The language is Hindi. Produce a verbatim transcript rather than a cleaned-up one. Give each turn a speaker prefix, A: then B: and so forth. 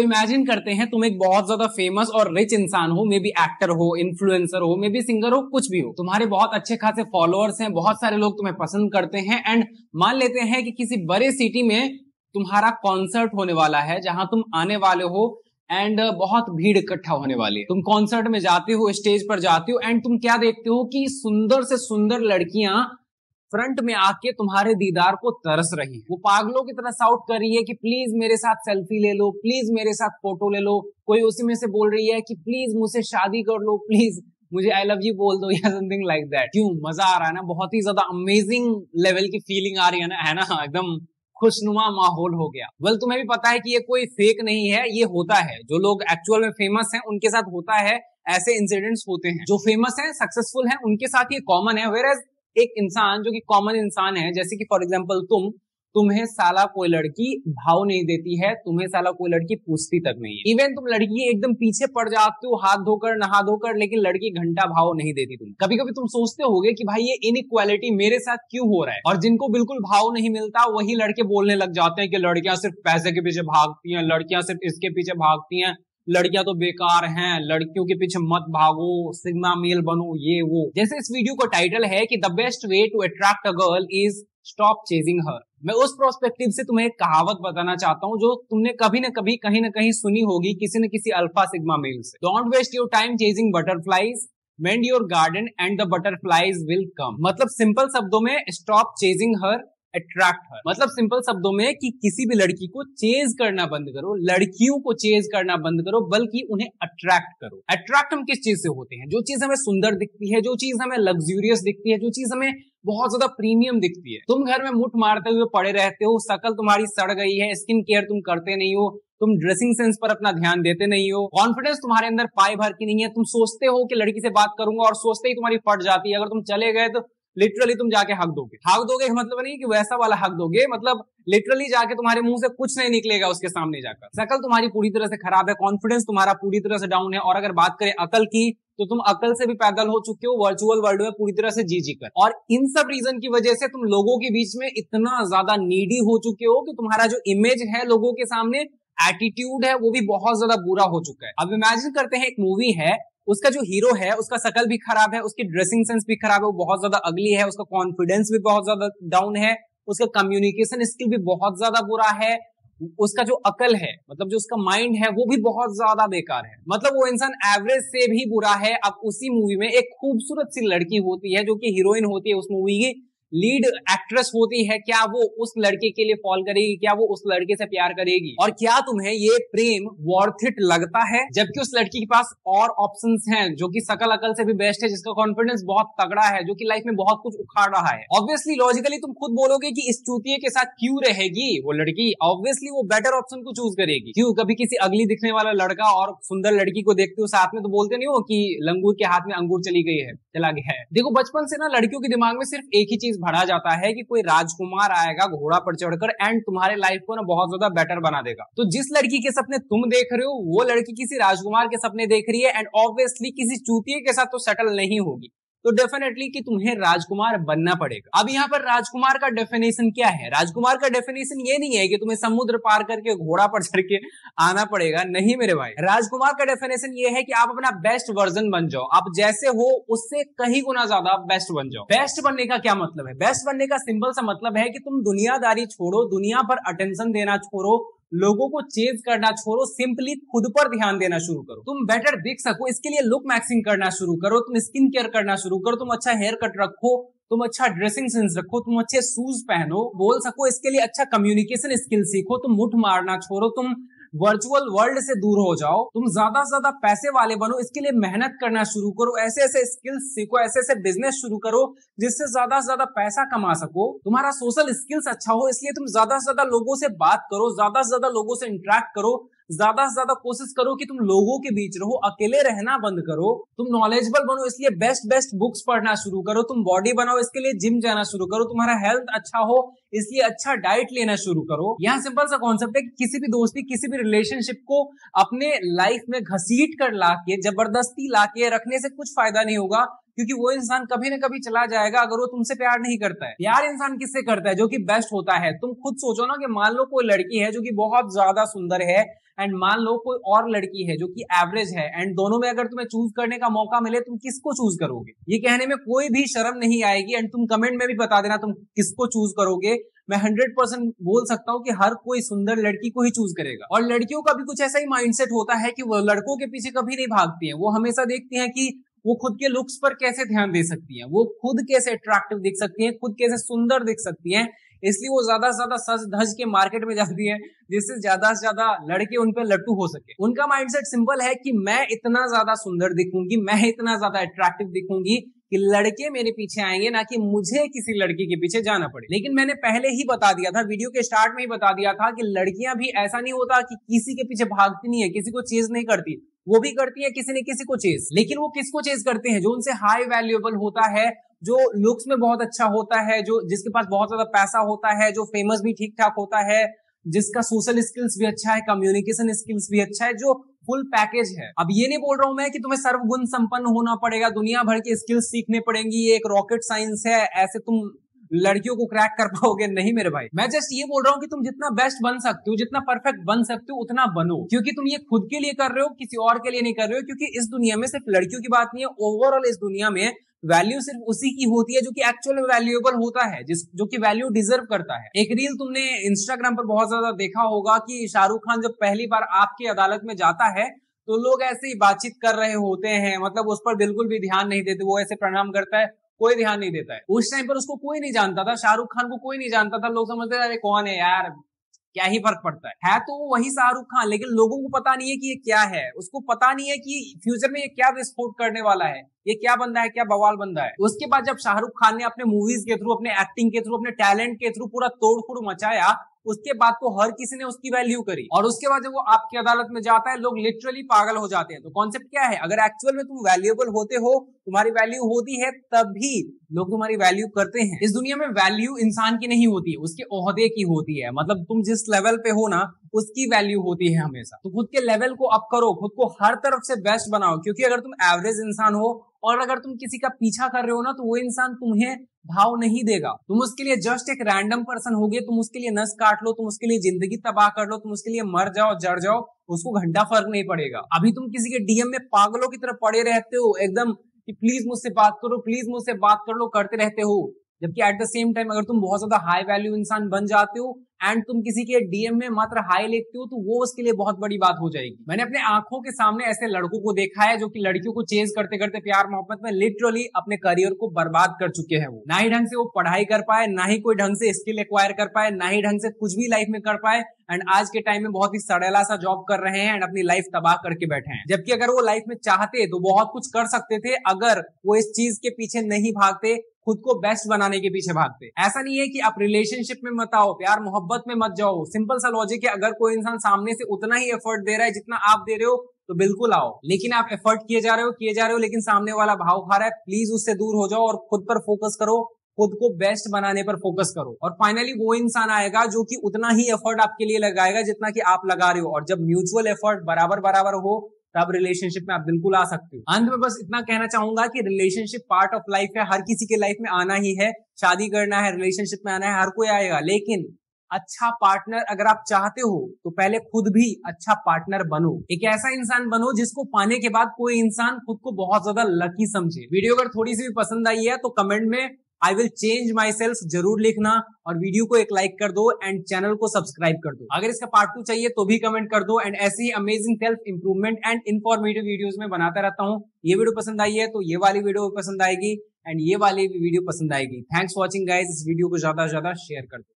A: तो इमेजिन करते हैं तुम एक बहुत ज्यादा फेमस और रिच इंसान हो, मे बी एक्टर हो, इन्फ्लुएंसर हो, मे बी सिंगर हो, कुछ भी हो। तुम्हारे बहुत अच्छे खासे फॉलोअर्स हैं, बहुत सारे लोग तुम्हें पसंद करते हैं, एंड मान लेते हैं कि किसी बड़े सिटी में तुम्हारा कॉन्सर्ट होने वाला है जहां तुम आने वाले हो, एंड बहुत भीड़ इकट्ठा होने वाली है। तुम कॉन्सर्ट में जाते हो, स्टेज पर जाते हो, एंड तुम क्या देखते हो कि सुंदर से सुंदर लड़कियां फ्रंट में आके तुम्हारे दीदार को तरस रही है। वो पागलों की तरह शाउट कर रही है कि प्लीज मेरे साथ सेल्फी ले लो, प्लीज मेरे साथ फोटो ले लो। कोई उसी में से बोल रही है कि प्लीज मुझसे शादी कर लो, प्लीज मुझे आई लव यू बोल दो, या समथिंग लाइक दैट। क्यों मजा आ रहा है ना, बहुत ही ज्यादा अमेजिंग लेवल की फीलिंग आ रही है ना, है ना, एकदम खुशनुमा माहौल हो गया। वेल तुम्हें भी पता है कि ये कोई फेक नहीं है, ये होता है। जो लोग एक्चुअल में फेमस हैं उनके साथ होता है, ऐसे इंसिडेंट्स होते हैं। जो फेमस हैं, सक्सेसफुल हैं, उनके साथ ये कॉमन है। वेयर एक इंसान जो कि कॉमन इंसान है, जैसे कि फॉर एग्जांपल तुम तुम्हें साला कोई लड़की भाव नहीं देती है, तुम्हें साला कोई लड़की पूछती तक नहीं है। इवन तुम लड़की एकदम पीछे पड़ जाते हो हाथ धोकर नहा धोकर, लेकिन लड़की घंटा भाव नहीं देती तुम। कभी कभी तुम सोचते होगे कि भाई ये इनइक्वालिटी मेरे साथ क्यों हो रहा है, और जिनको बिल्कुल भाव नहीं मिलता वही लड़के बोलने लग जाते हैं कि लड़कियां सिर्फ पैसे के पीछे भागती हैं, लड़कियां सिर्फ इसके पीछे भागती हैं, लड़कियां तो बेकार हैं, लड़कियों के पीछे मत भागो, सिग्मा मेल बनो, ये वो। जैसे इस वीडियो का टाइटल है कि the best way to attract a girl is stop chasing her. मैं उस प्रोस्पेक्टिव से तुम्हें एक कहावत बताना चाहता हूं जो तुमने कभी न कभी कहीं न कहीं सुनी होगी किसी न किसी अल्फा सिग्मा मेल से। Don't waste your time chasing butterflies, mend your garden and the butterflies will come. मतलब सिंपल शब्दों में stop chasing her, attract her. मतलब सिंपल शब्दों में कि किसी भी लड़की को चेज करना बंद करो, लड़कियों को चेज करना बंद करो, बल्कि उन्हें अट्रैक्ट करो। अट्रैक्ट हम किस चीज से होते हैं? जो चीज हमें सुंदर दिखती है, जो चीज हमें लग्जूरियस दिखती है, जो चीज हमें बहुत ज्यादा प्रीमियम दिखती है। तुम घर में मुठ मारते हुए पड़े रहते हो, शक्ल तुम्हारी सड़ गई है, स्किन केयर तुम करते नहीं हो, तुम ड्रेसिंग सेंस पर अपना ध्यान देते नहीं हो, कॉन्फिडेंस तुम्हारे अंदर पाए भर की नहीं है, तुम सोचते हो कि लड़की से बात करूंगा और सोचते ही तुम्हारी फट जाती है। अगर तुम चले गए तो लिटरली तुम जाके हक दोगे। हक दोगे मतलब नहीं कि वैसा वाला हक दोगे, मतलब लिटरली जाके तुम्हारे मुंह से कुछ नहीं निकलेगा उसके सामने जाकर। शक्ल तुम्हारी पूरी तरह से खराब है, कॉन्फिडेंस तुम्हारा पूरी तरह से डाउन है, और अगर बात करें अकल की तो तुम अकल से भी पैदल हो चुके हो वर्चुअल वर्ल्ड में पूरी तरह से जी जी कर। और इन सब रीजन की वजह से तुम लोगों के बीच में इतना ज्यादा नीडी हो चुके हो कि तुम्हारा जो इमेज है लोगों के सामने, एटीट्यूड है, वो भी बहुत ज्यादा बुरा हो चुका है। अब इमेजिन करते हैं एक मूवी है, उसका जो हीरो है उसका शक्ल भी खराब है, उसकी ड्रेसिंग सेंस भी खराब है, वो बहुत ज्यादा अगली है, उसका कॉन्फिडेंस भी बहुत ज्यादा डाउन है, उसका कम्युनिकेशन स्किल भी बहुत ज्यादा बुरा है, उसका जो अकल है मतलब जो उसका माइंड है वो भी बहुत ज्यादा बेकार है। मतलब वो इंसान एवरेज से भी बुरा है। अब उसी मूवी में एक खूबसूरत सी लड़की होती है जो कि हीरोइन होती है, उस मूवी की लीड एक्ट्रेस होती है। क्या वो उस लड़के के लिए फॉल करेगी? क्या वो उस लड़के से प्यार करेगी? और क्या तुम्हें ये प्रेम वर्थ इट लगता है? जबकि उस लड़की के पास और ऑप्शंस हैं जो कि शकल अकल से भी बेस्ट है, जिसका कॉन्फिडेंस बहुत तगड़ा है, जो कि लाइफ में बहुत कुछ उखाड़ रहा है। ऑब्वियसली लॉजिकली तुम खुद बोलोगे कि इस चूतिए के साथ क्यों रहेगी वो लड़की। ऑब्वियसली वो बेटर ऑप्शन को चूज करेगी। क्यों? कभी किसी अगली दिखने वाला लड़का और सुंदर लड़की को देखते हो साथ में तो बोलते नहीं हो कि लंगूर के हाथ में अंगूर चली गई है, चला गया है। देखो बचपन से ना लड़कियों के दिमाग में सिर्फ एक ही चीज भरा जाता है कि कोई राजकुमार आएगा घोड़ा पर चढ़कर एंड तुम्हारे लाइफ को ना बहुत ज्यादा बेटर बना देगा। तो जिस लड़की के सपने तुम देख रहे हो वो लड़की किसी राजकुमार के सपने देख रही है, एंड ऑब्वियसली किसी चूतिए के साथ तो सेटल नहीं होगी। तो डेफिनेटली कि तुम्हें राजकुमार बनना पड़ेगा। अब यहाँ पर राजकुमार का डेफिनेशन क्या है? राजकुमार का डेफिनेशन ये नहीं है कि तुम्हें समुद्र पार करके घोड़ा पर चढ़ के आना पड़ेगा, नहीं मेरे भाई। राजकुमार का डेफिनेशन ये है कि आप अपना बेस्ट वर्जन बन जाओ, आप जैसे हो उससे कहीं गुना ज्यादा बेस्ट बन जाओ। बेस्ट बनने का क्या मतलब है? बेस्ट बनने का सिंपल सा मतलब है कि तुम दुनियादारी छोड़ो, दुनिया पर अटेंशन देना छोड़ो, लोगों को चेज करना छोड़ो, सिंपली खुद पर ध्यान देना शुरू करो। तुम बेटर दिख सको इसके लिए लुक मैक्सिंग करना शुरू करो, तुम स्किन केयर करना शुरू करो, तुम अच्छा हेयर कट रखो, तुम अच्छा ड्रेसिंग सेंस रखो, तुम अच्छे शूज पहनो, बोल सको इसके लिए अच्छा कम्युनिकेशन स्किल सीखो, तुम मुठ मारना छोड़ो, तुम वर्चुअल वर्ल्ड से दूर हो जाओ, तुम ज्यादा से ज्यादा पैसे वाले बनो, इसके लिए मेहनत करना शुरू करो, ऐसे ऐसे स्किल्स सीखो, ऐसे ऐसे बिजनेस शुरू करो जिससे ज्यादा से ज्यादा पैसा कमा सको। तुम्हारा सोशल स्किल्स अच्छा हो इसलिए तुम ज्यादा से ज्यादा लोगों से बात करो, ज्यादा से ज्यादा लोगों से इंटरेक्ट करो, ज्यादा से ज्यादा कोशिश करो कि तुम लोगों के बीच रहो, अकेले रहना बंद करो। तुम नॉलेजेबल बनो इसलिए बेस्ट बेस्ट बुक्स पढ़ना शुरू करो, तुम बॉडी बनाओ इसके लिए जिम जाना शुरू करो, तुम्हारा हेल्थ अच्छा हो इसलिए अच्छा डाइट लेना शुरू करो। यहाँ सिंपल सा कॉन्सेप्ट है कि किसी भी दोस्ती किसी भी रिलेशनशिप को अपने लाइफ में घसीट कर लाके जबरदस्ती लाके रखने से कुछ फायदा नहीं होगा। क्योंकि वो इंसान कभी ना कभी चला जाएगा अगर वो तुमसे प्यार नहीं करता है। प्यार इंसान किससे करता है? जो कि बेस्ट होता है। तुम खुद सोचो ना कि मान लो कोई लड़की है जो कि बहुत ज्यादा सुंदर है एंड मान लो कोई और लड़की है जो कि एवरेज है एंड दोनों में अगर तुम्हें चूज करने का मौका मिले तुम किसको चूज करोगे? ये कहने में कोई भी शर्म नहीं आएगी एंड तुम कमेंट में भी बता देना तुम किसको चूज करोगे। मैं हंड्रेड परसेंट बोल सकता हूँ कि हर कोई सुंदर लड़की को ही चूज करेगा। और लड़कियों का भी कुछ ऐसा ही माइंडसेट होता है कि वो लड़कों के पीछे कभी नहीं भागती हैं। वो हमेशा देखती हैं कि वो खुद के लुक्स पर कैसे ध्यान दे सकती हैं, वो खुद कैसे अट्रैक्टिव दिख सकती हैं, खुद कैसे सुंदर दिख सकती हैं। इसलिए वो ज्यादा से ज्यादा सज धज के मार्केट में जाती है जिससे ज्यादा से ज्यादा लड़के उन पे लट्टू हो सके। उनका माइंडसेट सिंपल है कि मैं इतना ज्यादा सुंदर दिखूंगी, मैं इतना ज्यादा अट्रैक्टिव दिखूंगी कि लड़के मेरे पीछे आएंगे, ना कि मुझे किसी लड़की के पीछे जाना पड़े। लेकिन मैंने पहले ही बता दिया था, वीडियो के स्टार्ट में ही बता दिया था कि लड़कियां भी ऐसा नहीं होता कि किसी के पीछे भागती नहीं है, किसी को चेज नहीं करती, वो भी करती है किसी न किसी को चेज। लेकिन वो किसको चेज करते हैं? जो उनसे हाई वैल्यूएबल होता है, जो लुक्स में बहुत अच्छा होता है, जो जिसके पास बहुत ज्यादा पैसा होता है, जो फेमस भी ठीक ठाक होता है, जिसका सोशल स्किल्स भी अच्छा है, कम्युनिकेशन स्किल्स भी अच्छा है, जो फुल पैकेज है। अब ये नहीं बोल रहा हूं मैं कि तुम्हें सर्वगुण संपन्न होना पड़ेगा, दुनिया भर के स्किल्स सीखने पड़ेंगी, ये एक रॉकेट साइंस है, ऐसे तुम लड़कियों को क्रैक कर पाओगे, नहीं मेरे भाई। मैं जस्ट ये बोल रहा हूँ कि तुम जितना बेस्ट बन सकते हो, जितना परफेक्ट बन सकते हो, उतना बनो। क्योंकि तुम ये खुद के लिए कर रहे हो, किसी और के लिए नहीं कर रहे हो। क्योंकि इस दुनिया में सिर्फ लड़कियों की बात नहीं है, ओवरऑल इस दुनिया में वैल्यू सिर्फ उसी की होती है जो कि एक्चुअल में वैल्यूएबल होता है, जिस जो कि वैल्यू डिजर्व करता है। एक रील तुमने इंस्टाग्राम पर बहुत ज्यादा देखा होगा कि शाहरुख खान जब पहली बार आपकी अदालत में जाता है तो लोग ऐसे ही बातचीत कर रहे होते हैं, मतलब उस पर बिल्कुल भी ध्यान नहीं देते। वो ऐसे प्रणाम करता है, कोई ध्यान नहीं देता है। उस टाइम पर उसको कोई नहीं जानता था, शाहरुख खान को कोई नहीं जानता था। लोग समझते थे अरे कौन है यार, क्या ही फर्क पड़ता है है तो वही शाहरुख खान। लेकिन लोगों को पता नहीं है कि ये क्या है, उसको पता नहीं है कि फ्यूचर में ये क्या विस्फोट करने वाला है, ये क्या बंदा है, क्या बवाल बंदा है। उसके बाद जब शाहरुख खान ने अपने मूवीज के थ्रू, अपने एक्टिंग के थ्रू, अपने टैलेंट के थ्रू पूरा तोड़-फोड़ मचाया, उसके बाद तो हर किसी ने उसकी वैल्यू करी। और उसके बाद जब वो आपकी अदालत में जाता है, लोग लिटरली पागल हो जाते हैं। तो कॉन्सेप्ट क्या है? अगर एक्चुअल में तुम वैल्यूएबल होते हो, तुम्हारी वैल्यू होती है, तभी लोग तुम्हारी वैल्यू करते हैं। इस दुनिया में वैल्यू इंसान की नहीं होती है, उसके ओहदे की होती है। मतलब तुम जिस लेवल पे हो ना, उसकी वैल्यू होती है हमेशा। तो खुद के लेवल को अप करो, खुद को हर तरफ से बेस्ट बनाओ। क्योंकि अगर तुम एवरेज इंसान हो और अगर तुम किसी का पीछा कर रहे हो ना, तो वो इंसान तुम्हें भाव नहीं देगा। तुम उसके लिए जस्ट एक रैंडम पर्सन होगे, तुम उसके लिए नस काट लो, तुम उसके लिए जिंदगी तबाह कर लो, तुम उसके लिए मर जाओ, जड़ जाओ, उसको घंटा फर्क नहीं पड़ेगा। अभी तुम किसी के डीएम में पागलों की तरह पड़े रहते हो एकदम कि प्लीज मुझसे बात करो, प्लीज मुझसे बात कर लो करते रहते हो। जबकि एट द सेम टाइम अगर तुम बहुत ज्यादा हाई वैल्यू इंसान बन जाते हो एंड तुम किसी के डीएम में मात्र हाई लिखते हो, तो वो उसके लिए बहुत बड़ी बात हो जाएगी। मैंने अपने आंखों के सामने ऐसे लड़कों को देखा है जो कि लड़कियों को चेज करते करते प्यार मोहब्बत में लिटरली अपने करियर को बर्बाद कर चुके हैं। वो ना ही ढंग से वो पढ़ाई कर पाए, ना ही कोई ढंग से स्किल एक्वायर कर पाए, ना ही ढंग से कुछ भी लाइफ में कर पाए, एंड आज के टाइम में बहुत ही सड़ेला सा जॉब कर रहे हैं एंड अपनी लाइफ तबाह करके बैठे हैं। जबकि अगर वो लाइफ में चाहते तो बहुत कुछ कर सकते थे, अगर वो इस चीज के पीछे नहीं भागते, खुद को बेस्ट बनाने के पीछे भागते। ऐसा नहीं है कि आप रिलेशनशिप में मत आओ, प्यार मोहब्बत में मत जाओ। सिंपल सा लॉजिक है, अगर कोई इंसान सामने से उतना ही एफर्ट दे रहा है जितना आप दे रहे हो, तो बिल्कुल आओ। लेकिन आप एफर्ट किए जा रहे हो किए जा रहे हो लेकिन सामने वाला भाव खा रहा है, प्लीज उससे दूर हो जाओ और खुद पर फोकस करो, खुद को बेस्ट बनाने पर फोकस करो। और फाइनली वो इंसान आएगा जो कि उतना ही एफर्ट आपके लिए लगाएगा जितना कि आप लगा रहे हो। और जब म्यूचुअल एफर्ट बराबर बराबर हो, तब रिलेशनशिप में आप बिल्कुल आ सकते हो। अंत में बस इतना कहना चाहूंगा कि रिलेशनशिप पार्ट ऑफ लाइफ है, हर किसी के लाइफ में आना ही है। शादी करना है, रिलेशनशिप में आना है, हर कोई आएगा। लेकिन अच्छा पार्टनर अगर आप चाहते हो तो पहले खुद भी अच्छा पार्टनर बनो। एक ऐसा इंसान बनो जिसको पाने के बाद कोई इंसान खुद को बहुत ज्यादा लकी समझे। वीडियो अगर थोड़ी सी भी पसंद आई है तो कमेंट में I will change myself जरूर लिखना, और वीडियो को एक लाइक कर दो एंड चैनल को सब्सक्राइब कर दो। अगर इसका पार्ट टू चाहिए तो भी कमेंट कर दो। एंड ऐसी ही amazing self improvement and informative videos में बनाता रहता हूँ। ये वीडियो पसंद आई है तो ये वाली वीडियो पसंद आएगी एंड ये वाली वीडियो पसंद आएगी। Thanks for watching guys. इस वीडियो को ज्यादा से ज्यादा शेयर कर दो।